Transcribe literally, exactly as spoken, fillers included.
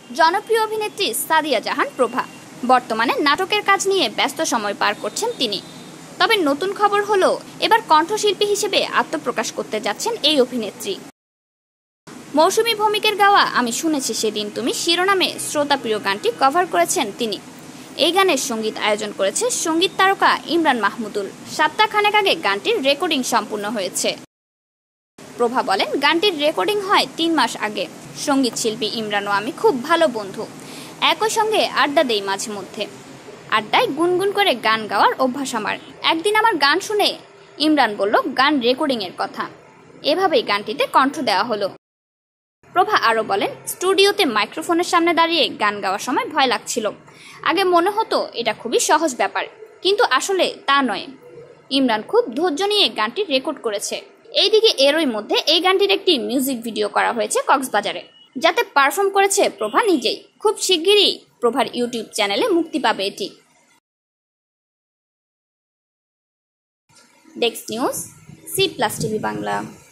জনপ্রিয় অভিনেত্রী সাদিয়া জাহান প্রভা বর্তমানে নাটকের কাজ নিয়ে ব্যস্ত সময় পার করছেন তিনি। তবে নতুন খবর হলো এবার কণ্ঠশিল্পী হিসেবে আত্মপ্রকাশ করতে যাচ্ছেন এই অভিনেত্রী। মৌসুমী ভৌমিকের গাওয়া আমি শুনেছি সেদিন তুমি শিরোনামে শ্রোতাপ্রিয় গানটি কভার করেছেন তিনি। এই গানের সঙ্গীত আয়োজন করেছে সঙ্গীত তারকা ইমরান মাহমুদুল। সপ্তাহখানেক আগে গানটির রেকর্ডিং সম্পূর্ণ হয়েছে। প্রভা বলেন, গানটির রেকর্ডিং হয় তিন মাস আগে। সঙ্গীত শিল্পী ইমরান ও আমি খুব ভালো বন্ধু, একই সঙ্গে আড্ডা দেই মাঝে মধ্যে। আড্ডায় গুনগুন করে গান গাওয়ার অভ্যাস আমার। একদিন আমার গান শুনে ইমরান বলল গান রেকর্ডিংয়ের কথা, এভাবেই গানটিতে কণ্ঠ দেওয়া হলো। প্রভা আরও বলেন, স্টুডিওতে মাইক্রোফোনের সামনে দাঁড়িয়ে গান গাওয়ার সময় ভয় লাগছিল। আগে মনে হতো এটা খুবই সহজ ব্যাপার, কিন্তু আসলে তা নয়। ইমরান খুব ধৈর্য নিয়ে গানটি রেকর্ড করেছে। এইদিকে এরই মধ্যে এই গানটির একটি মিউজিক ভিডিও করা হয়েছে কক্সবাজারে, যাতে পারফর্ম করেছে প্রভা নিজেই। খুব শিগগিরই প্রভার ইউটিউব চ্যানেলে মুক্তি পাবে এটি। Desk news, C plus TV Bangla.